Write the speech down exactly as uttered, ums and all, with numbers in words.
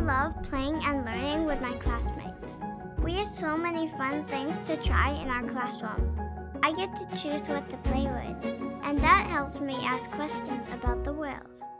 love playing and learning with my classmates. We have so many fun things to try in our classroom. I get to choose what to play with, and that helps me ask questions about the world.